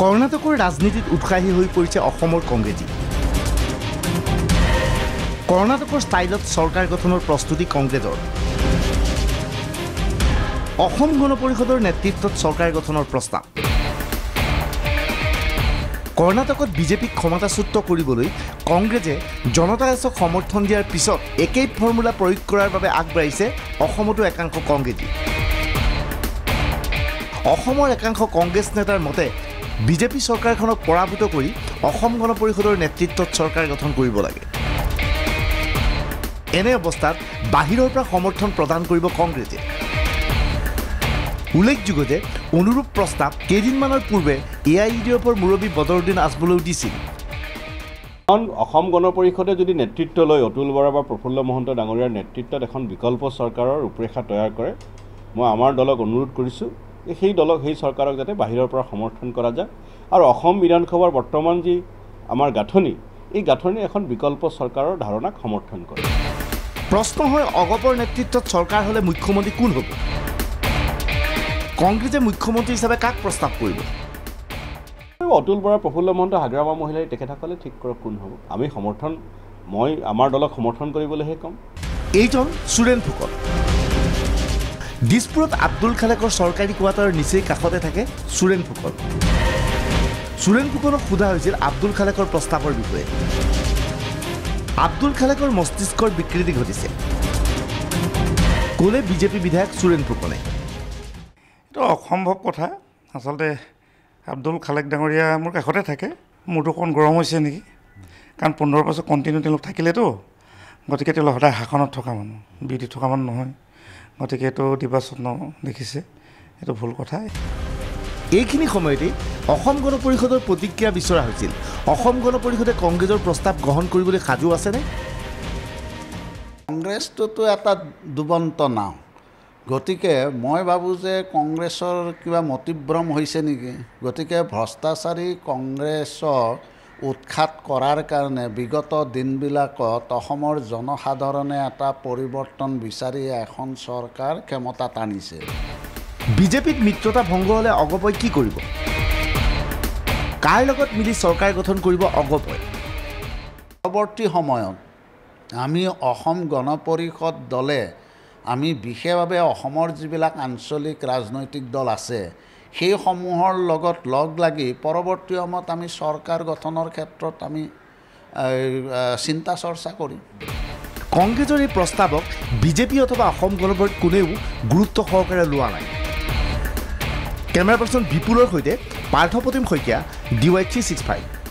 কৰ্ণাটকৰ ৰাজনীতিত উৎসাহী হৈ পৰিছে অসমৰ কংগ্ৰেছী। কৰ্ণাটকৰ ষ্টাইলত চৰকাৰ গঠনৰ প্ৰস্তুতি কংগ্ৰেছৰ। অসম গণ পৰিষদৰ নেতৃত্বত চৰকাৰ গঠনৰ প্ৰস্তাৱ। কৰ্ণাটকত বিজেপিক ক্ষমতাচ্যুত কৰিবলৈ কংগ্ৰেছে জনতা দলক সমৰ্থন দিয়াৰ পিছত একেই ফৰ্মুলা প্ৰয়োগ কৰাৰ বাবে আগবাঢ়িছে অসমতো একাংশ কংগ্ৰেছী। অসমৰ একাংশ কংগ্ৰেছ নেতাৰ মতে বিজেপি চৰকাৰখনক পৰাভূত কৰি অসম গণ পৰিষদৰ নেতৃত্বত চৰকাৰ গঠন কৰিব লাগে। এনে অৱস্থাত বাহিৰৰ পৰা সমৰ্থন প্ৰদান কৰিব কংগ্ৰেছে। উল্লেখযোগ্য যে অনুৰূপ প্ৰস্তাৱ কেইদিনমানৰ পূৰ্বে এআইইউডিএফৰ মুৰব্বী বদৰুদ্দিন আজমলেও দিছিল। অসম গণ পৰিষদে যদি নেতৃত্ব লৈ অতুল বৰা বা প্ৰফুল্ল মহন্ত ডাঙৰীয়াৰ নেতৃত্বত এখন বিকল্প চৰকাৰৰ ৰূপৰেখা তৈয়াৰ কৰে, মই আমাৰ দলক অনুৰোধ কৰিছোঁ যে সেই চৰকাৰক যাতে বাহিৰৰ পৰা সমৰ্থন কৰা যায় আৰু অসম বিধানসভাৰ বৰ্তমান যি আমাৰ গাঁথনি, এই গাঁথনি এখন বিকল্প চৰকাৰৰ ধাৰণাক সমৰ্থন কৰে। প্ৰশ্ন হয়, অগপৰ নেতৃত্বত চৰকাৰ হ'লে মুখ্যমন্ত্ৰী কোন হ'ব? কংগ্ৰেছে মুখ্যমন্ত্ৰী হিচাপে কাক প্ৰস্তাৱ কৰিব? অতুল বৰা, প্ৰফুল্ল মহন্ত, হাগ্ৰামা মহিলাই তেখেতসকলে ঠিক কৰক কোন হ'ব। মই আমাৰ দলক সমৰ্থন কৰিবলৈহে ক'ম। এইজন সুৰেন ফুকন। দিছপুৰত আব্দুল খালেকৰ চৰকাৰী কোৱাৰ্টাৰৰ নিচেই কাষতে থাকে সুৰেন ফুকন। সুৰেন ফুকনক সোধা হৈছিল আব্দুল খালেকৰ প্ৰস্তাৱৰ বিষয়ে। আব্দুল খালেকৰ মস্তিষ্কৰ বিকৃতি ঘটিছে, ক'লে বিজেপি বিধায়ক সুৰেন ফুকনে। এইটো অসম্ভৱ কথা। আচলতে আব্দুল খালেক ডাঙৰীয়া মোৰ কাষতে থাকে। মোৰতো অকণ গৰম হৈছে নেকি, কাৰণ 15 বছৰ কণ্টিনিউ তেওঁলোক থাকিলেতো, গতিকে তেওঁলোক সদায় শাসনত থকা মানুহ, বিৰোধী থকা মানুহ নহয়। গতিকে এইটো নিৰ্বাচন দেখিছে, এইটো ভুল কথা। এইখিনি সময়তেই অসম গণ পৰিষদৰ প্ৰতিক্ৰিয়া বিচৰা হৈছিল। অসম গণ পৰিষদে কংগ্ৰেছৰ প্ৰস্তাৱ গ্ৰহণ কৰিবলৈ সাজু আছেনে? কংগ্ৰেছটোতো এটা দুবন্ত নাও, গতিকে মই ভাবোঁ যে কংগ্ৰেছৰ কিবা মতিভ্ৰম হৈছে নেকি। গতিকে ভ্ৰষ্টাচাৰী কংগ্ৰেছক উৎখাত কৰাৰ কাৰণে বিগত দিনবিলাকত অসমৰ জনসাধাৰণে এটা পৰিৱৰ্তন বিচাৰি এখন চৰকাৰ ক্ষমতাত আনিছে। বিজেপিত মিত্ৰতা ভংগ হ'লে অগপই কি কৰিব? কাৰ লগত মিলি চৰকাৰ গঠন কৰিব অগপই? পৰৱৰ্তী সময়ত আমি অসম গণ পৰিষদ দলে আমি বিশেষভাৱে অসমৰ যিবিলাক আঞ্চলিক ৰাজনৈতিক দল আছে সেইসমূহৰ লগত লগ লাগি পৰৱৰ্তী সময়ত আমি চৰকাৰ গঠনৰ ক্ষেত্ৰত আমি চিন্তা চৰ্চা কৰিম। কংগ্ৰেছৰ এই প্ৰস্তাৱক বিজেপি অথবা অসম গণ পৰিষদ কোনেও গুৰুত্ব সহকাৰে লোৱা নাই। কেমেৰা পাৰ্চন বিপুলৰ সৈতে পাৰ্থপ্ৰতিম শইকীয়া, DY365।